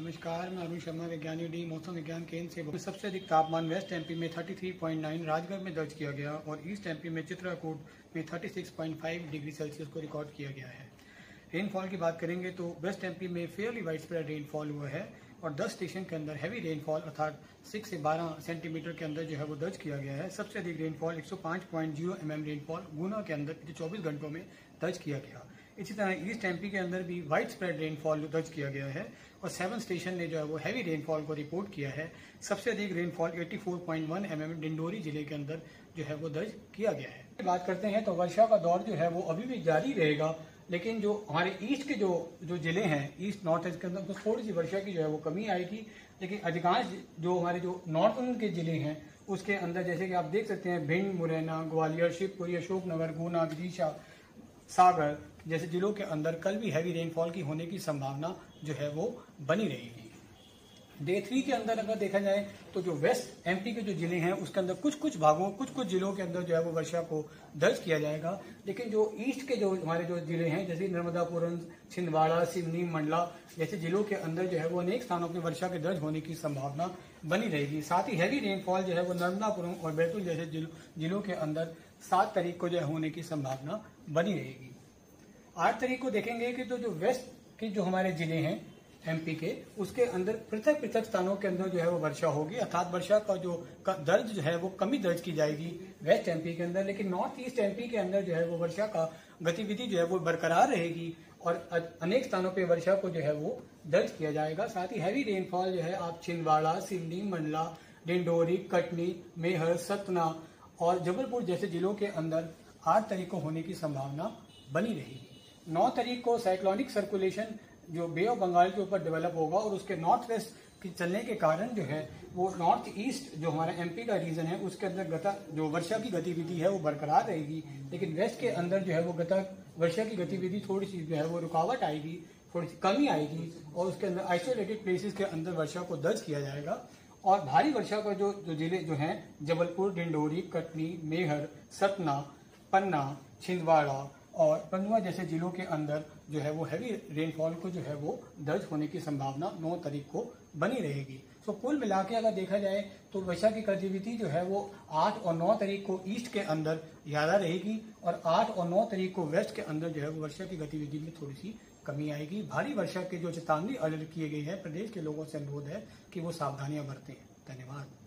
नमस्कार, मैं अरुण शर्मा, वैज्ञानिक डी मौसम विज्ञान केंद्र से। सबसे अधिक तापमान वेस्ट एमपी में 33.9 राजगढ़ में दर्ज किया गया और ईस्ट एमपी में चित्रकूट में 36.5 डिग्री सेल्सियस को रिकॉर्ड किया गया है। रेनफॉल की बात करेंगे तो वेस्ट एमपी में फेयरली वाइड स्प्रेड रेनफॉल हुआ है और 10 स्टेशन के अंदर हैवी रेनफॉल अर्थात 6 से 12 सेंटीमीटर के अंदर जो है वो दर्ज किया गया है। सबसे अधिक रेनफॉल 105.0 mm रेनफॉल गुना के अंदर पिछले 24 घंटों में दर्ज किया गया। इसी तरह ईस्ट एमपी के अंदर भी वाइड स्प्रेड रेनफॉल दर्ज किया गया है और 7 स्टेशन ने जो है वो हैवी रेनफॉल को रिपोर्ट किया है। सबसे अधिक रेनफॉल 84.1 mm डिंडोरी जिले के अंदर जो है वो दर्ज किया गया है। बात करते हैं तो वर्षा का दौर जो है वो अभी भी जारी रहेगा, लेकिन जो हमारे ईस्ट के जो जिले हैं, ईस्ट नॉर्थ ईस्ट के अंदर तो थोड़ी सी वर्षा की जो है वो कमी आएगी, लेकिन अधिकांश जो हमारे जो नॉर्थ ईस्ट के जिले हैं उसके अंदर जैसे कि आप देख सकते हैं भिंड, मुरैना, ग्वालियर, शिवपुरी, अशोकनगर, गुना, विदिशा, सागर जैसे जिलों के अंदर कल भी हैवी रेनफॉल की होने की संभावना जो है वो बनी रहेगी। डे 3 के अंदर अगर देखा जाए तो जो वेस्ट एमपी के जो जिले हैं उसके अंदर कुछ कुछ जिलों के अंदर जो है वो वर्षा को दर्ज किया जाएगा, लेकिन जो ईस्ट के जो हमारे जो जिले हैं जैसे नर्मदापुरम, छिंदवाड़ा, सिवनी, मंडला जैसे जिलों के अंदर जो है वो अनेक स्थानों पर वर्षा के दर्ज होने की संभावना बनी रहेगी। साथ ही हैवी रेनफॉल जो है वो नर्मदापुरम और बैतूल जैसे जिलों के अंदर 7 तारीख को जो है होने की संभावना बनी रहेगी। 8 तारीख को देखेंगे कि तो जो वेस्ट के जो हमारे जिले हैं एमपी के उसके अंदर पृथक स्थानों के अंदर जो है वो वर्षा होगी, अर्थात वर्षा का जो दर्ज जो है वो कमी दर्ज की जाएगी वेस्ट एमपी के अंदर, लेकिन नॉर्थ ईस्ट एमपी के अंदर जो है वो वर्षा का गतिविधि जो है वो बरकरार रहेगी और अनेक स्थानों पे वर्षा को जो है वो दर्ज किया जाएगा। साथ ही हैवी रेनफॉल जो है आप छिंदवाड़ा, सिवनी, मंडला, डिंडोरी, कटनी, मेहर, सतना और जबलपुर जैसे जिलों के अंदर 8 तारीख को होने की संभावना बनी रहेगी। 9 तारीख को साइक्लोनिक सर्कुलेशन जो बे ऑफ बंगाल के ऊपर डेवलप होगा और उसके नॉर्थ वेस्ट के चलने के कारण जो है वो नॉर्थ ईस्ट जो हमारा एमपी का रीजन है उसके अंदर जो वर्षा की गतिविधि है वो बरकरार रहेगी, लेकिन वेस्ट के अंदर जो है वो वर्षा की गतिविधि थोड़ी सी जो है वो रुकावट आएगी, थोड़ी सी कमी आएगी और उसके अंदर आइसोलेटेड प्लेसेस के अंदर वर्षा को दर्ज किया जाएगा। और भारी वर्षा का जो जिले जो हैं जबलपुर, डिंडोरी, कटनी, मेहर, सतना, पन्ना, छिंदवाड़ा और पंडुआ जैसे जिलों के अंदर जो है वो हैवी रेनफॉल को जो है वो दर्ज होने की संभावना 9 तारीख को बनी रहेगी। तो कुल मिला के अगर देखा जाए तो वर्षा की गतिविधि जो है वो 8 और 9 तारीख को ईस्ट के अंदर ज्यादा रहेगी और 8 और 9 तारीख को वेस्ट के अंदर जो है वो वर्षा की गतिविधि में थोड़ी सी कमी आएगी। भारी वर्षा के जो चेतावनी अलर्ट किए गए हैं, प्रदेश के लोगों से अनुरोध है कि वो सावधानियां बरतें। धन्यवाद।